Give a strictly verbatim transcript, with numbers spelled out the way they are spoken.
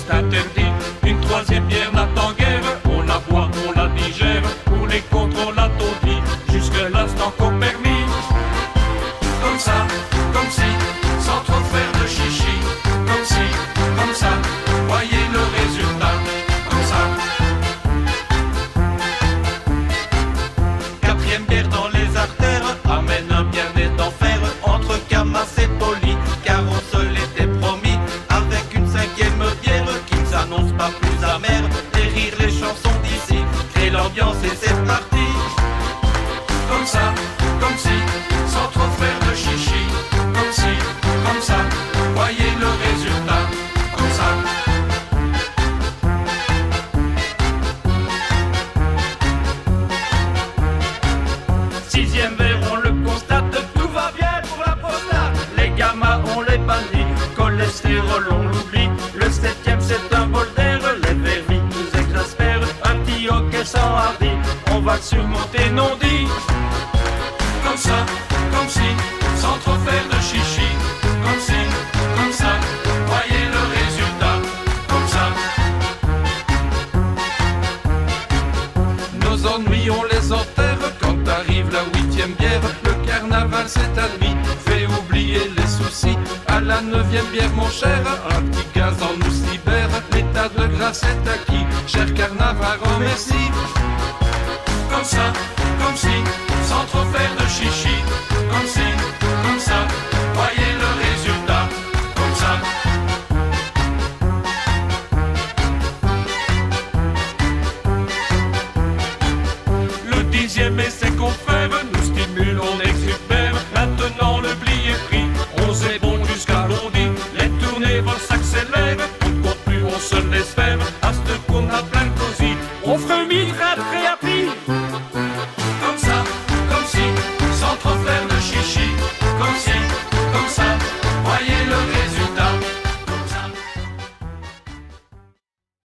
c'est interdit. Une troisième bière n'attend guère, on la boit, on la digère, pour les contre on la taudit, jusque là c'est encore permis. Comme ça, comme si, sans trop faire de chichi, comme si, comme ça, voyez le résultat, comme ça. Quatrième bière dans les artères, amène un bien-être d'enfer, entre Camas et Poli, car on se l'était promis, avec une cinquième bière qui ne s'annonce pas plus amère, les rires, les chansons d'ici, crée l'ambiance et c'est parti. Comme ça, comme si, sans trop faire de chichi, comme si, comme ça, voyez le résultat, comme ça. Sixième verre, on le constate, tout va bien pour la prostate. Les gammas, on les bannit, cholestérol, on l'oublie. Le septième, c'est un bol d'air, les verris nous exaspèrent. Un petit hockey sans hardi, on va le surmonter, non dit. Comme ça, comme si, sans trop faire de chichi, comme si, comme ça, voyez le résultat, comme ça. Nos ennuis, on les enterre quand arrive la huitième bière. Le carnaval c'est admis, fait oublier les soucis. À la neuvième bière mon cher, un petit gaz en nous libère. L'état de grâce est acquis, cher carnaval, oh merci.